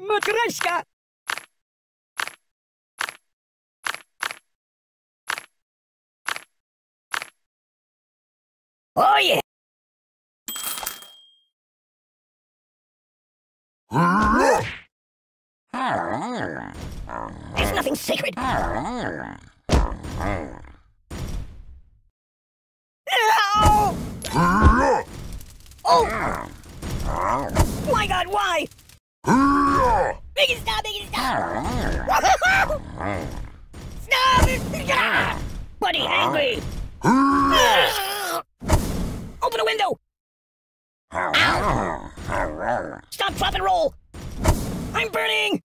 Matryoshka! Oh yeah! There's nothing sacred. Ow! Oh! My God, why? Make it stop! Make it stop! Stop! Buddy, angry! Open a window! Ow! Stop, drop, and roll! I'm burning!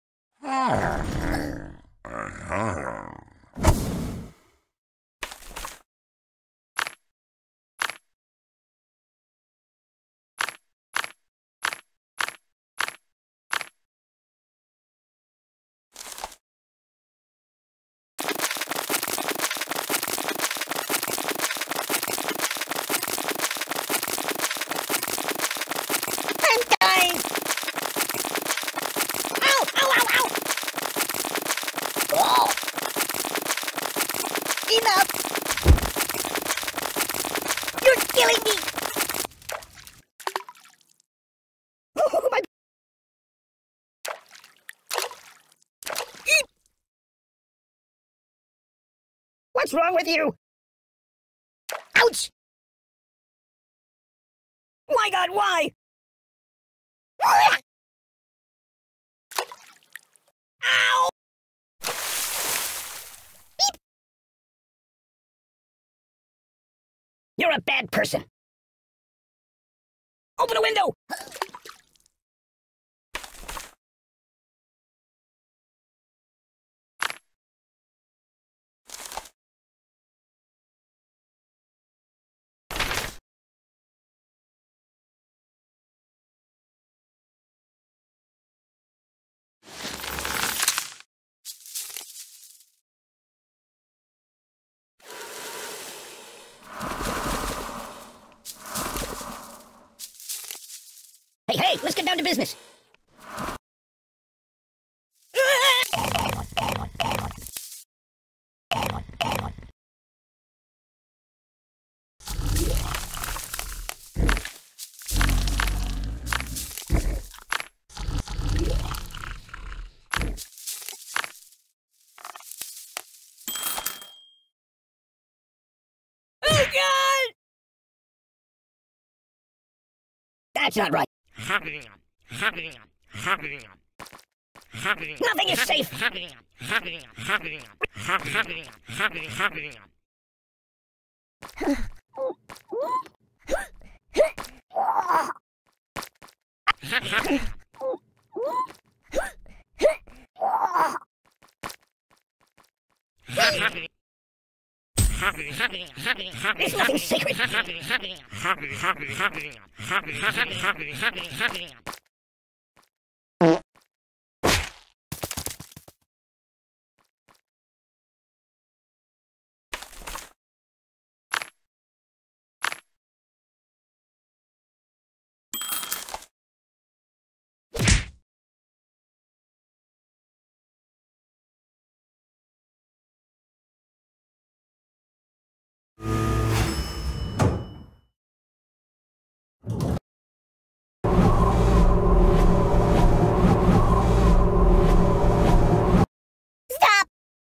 I'm dying! Ow! Ow! Ow! Ow! Oh! Enough! You're killing me! Oh, my... Eep. What's wrong with you? Ouch! My God, why? Ow! Beep. You're a bad person. Open a window! Hey, hey, let's get down to business. Oh, God! That's not right. Nothing is safe. There's nothing sacred. Stop!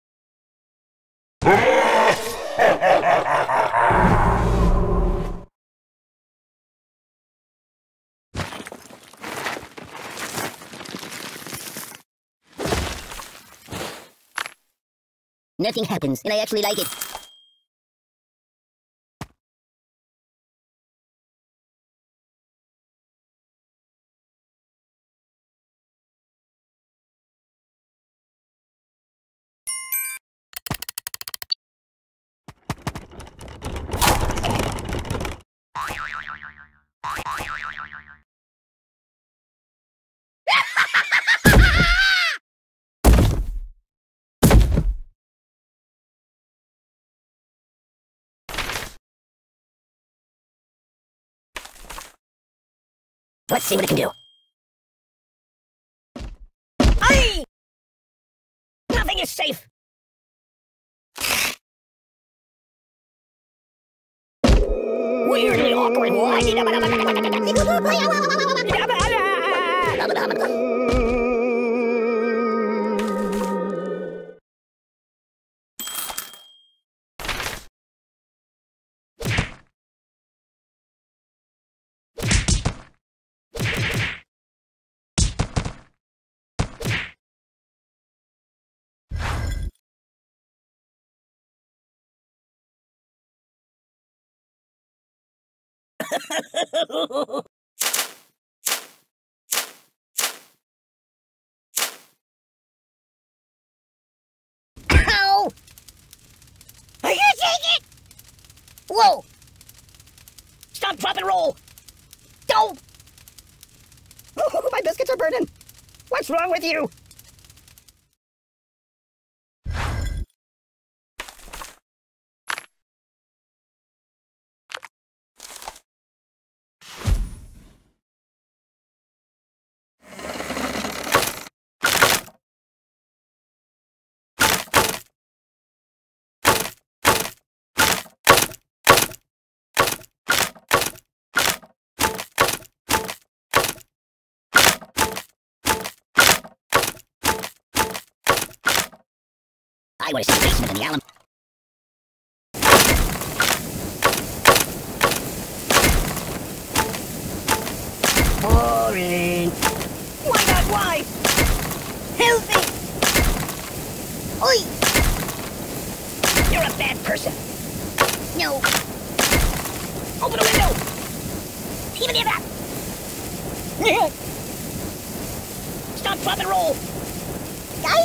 Nothing happens, and I actually like it. Let's see what it can do. safe. Weirdly awkward. Ow! Are you take it? Whoa! Stop, drop, and roll! Don't! Oh, my biscuits are burning! What's wrong with you? I would have seen basement in the Allen. Boring. Why not? Why? Help me! Oi! You're a bad person. No. Open the window! Even if that! Stop, drop, and roll! Guy?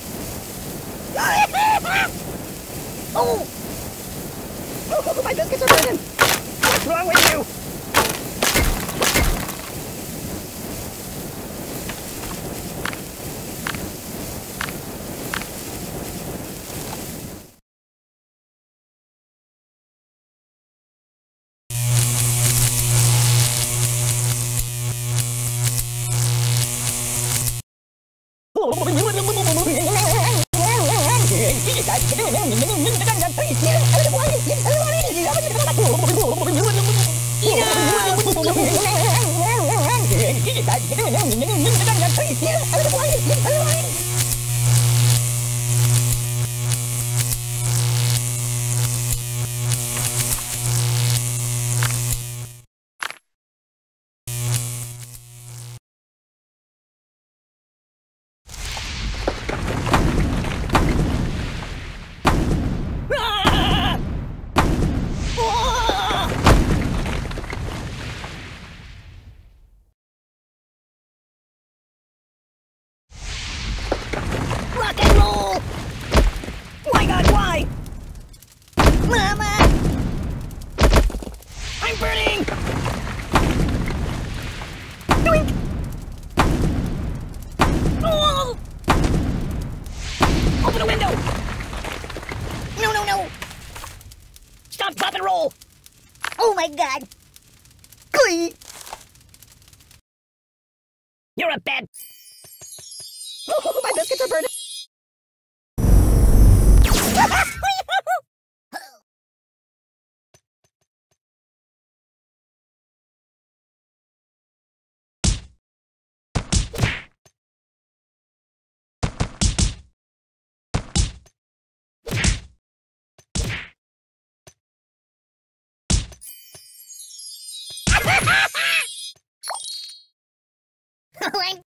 Oh! Oh, my biscuits are burning! What's wrong with you? Rock and roll! Why not? Why? Mama! I'm burning! Doink! Oh! Open the window! No, no, no! Stop, drop, and roll! Oh my god! Glee! You're a bad... Oh, my biscuits are burning! I'm...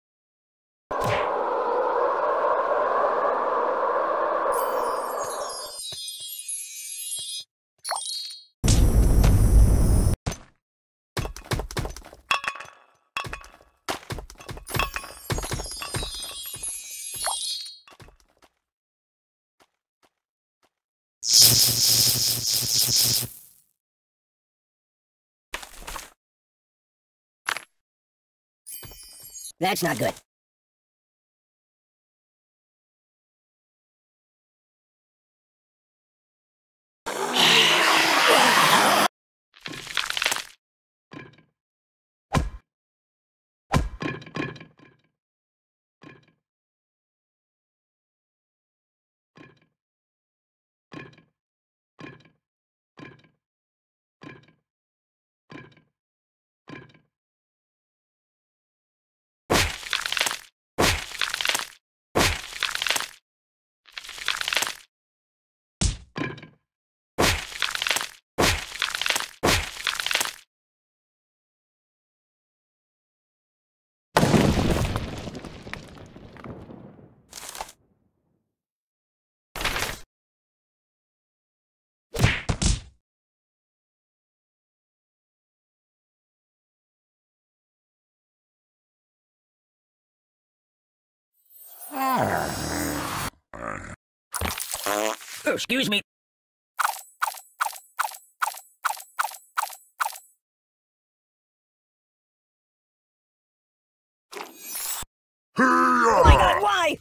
That's not good. Excuse me. Oh my God, why?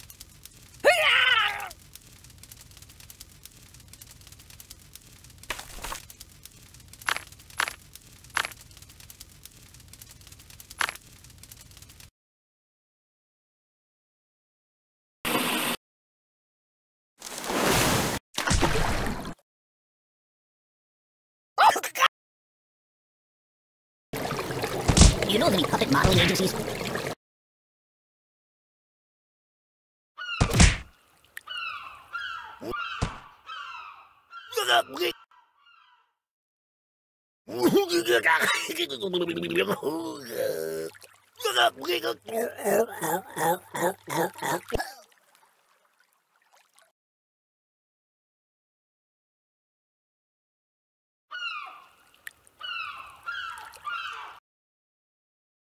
You know of any puppet modeling agencies?